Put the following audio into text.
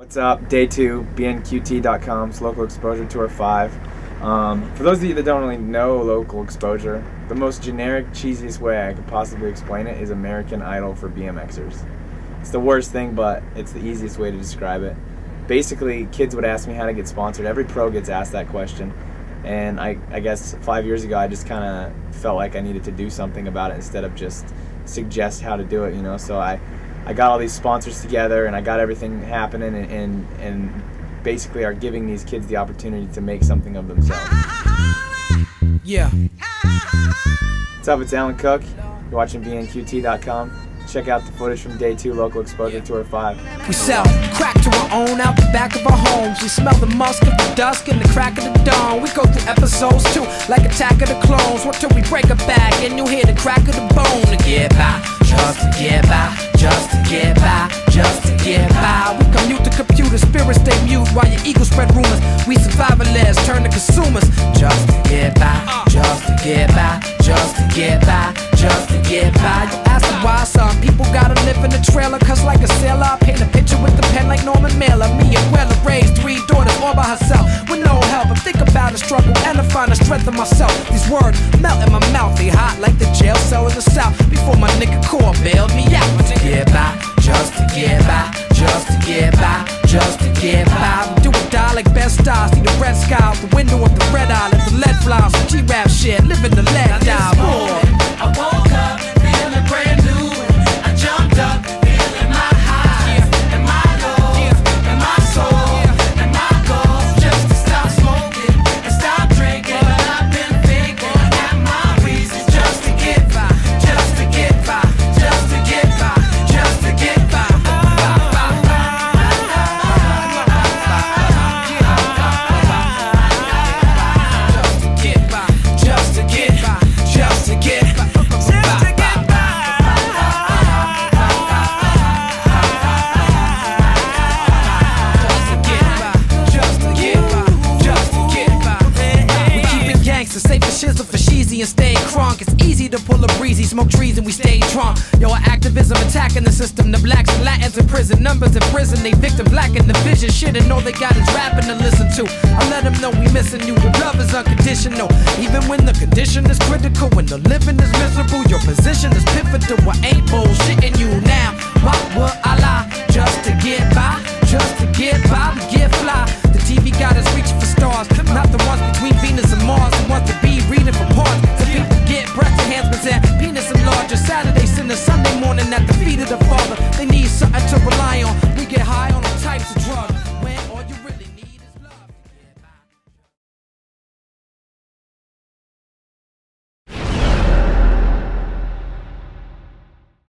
What's up? Day 2, bnqt.com's Local Exposure Tour 5. For those of you that don't really know local exposure, the most generic, cheesiest way I could possibly explain it is American Idol for BMXers. It's the worst thing, but it's the easiest way to describe it. Basically, kids would ask me how to get sponsored. Every pro gets asked that question. And I guess 5 years ago, I just kind of felt like I needed to do something about it instead of just suggest how to do it, you know? So I got all these sponsors together and I got everything happening and basically are giving these kids the opportunity to make something of themselves. Yeah. What's up, it's Alan Cook. You're watching bnqt.com. Check out the footage from Day 2 Local Exposure Tour 5. We sell crack to our own out the back of our homes. We smell the musk of the dusk and the crack of the dawn. We go through episodes too, like Attack of the Clones. Work till we break a back and you hear the crack of the bone. To get by, just to get by, just to get by, just to get by. We commute to computer, spirits stay mute while your ego spread rumors. We survivalists turn to consumers. Just to get by, just to get by, just to get by, just to get by. You ask them why some people gotta live in the trailer, cause like a sailor I paint a picture with the pen like Norman Mailer. Me and Weller raised 3 daughters all by herself with no help. I think about the struggle and I find the strength in myself. These words melt in my mouth, they hot like the jail cell in the south. Before my nigga Core bailed me out. To get by, just to get by, just to get by, just to get by. We do or die like best stars. See the red sky out the window of the red eye. Let the lead fly on some G-rap shit. Living the lead die. I woke up feeling brand new. I jumped up feeling my highs and my lows and my soul and my goals. Just to stop smoking and stop drinking. But I've been thinking that my reasons just to get by, just to get by, just to get by, just to get by. Just to get by, just to get by. Safe for shizzle for sheezy and stay crunk. It's easy to pull a breezy, smoke trees and we stay drunk. Yo, our activism attacking the system. The blacks and Latins in prison, numbers in prison. They victim black in the vision. Shit, and all they got is rapping to listen to. I let them know we missing you. The love is unconditional, even when the condition is critical. When the living is miserable, your position is pivotal. I ain't